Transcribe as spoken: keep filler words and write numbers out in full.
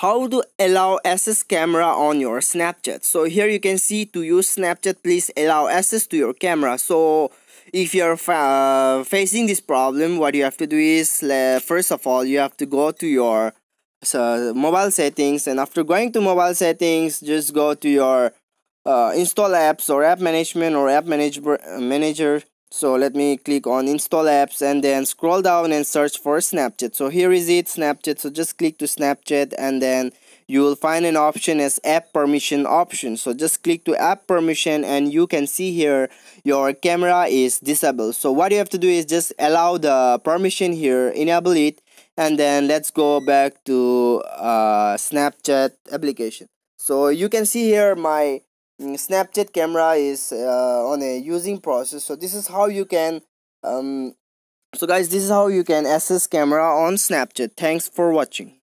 how to allow access camera on your Snapchat. So here you can see, to use Snapchat, please allow access to your camera. So if you're uh, facing this problem, what you have to do is, uh, first of all, you have to go to your so, mobile settings, and after going to mobile settings, just go to your uh, install apps or app management or app manager manager. So let me click on install apps and then scroll down and search for Snapchat. So here is it, Snapchat. So just click to Snapchat and then you will find an option as app permission option. So just click to app permission and you can see here your camera is disabled. So what you have to do is just allow the permission here, enable it, and then let's go back to uh, Snapchat application. So you can see here my Mm, Snapchat camera is uh, on a using process. So this is how you can um so guys, this is how you can access camera on Snapchat. Thanks for watching.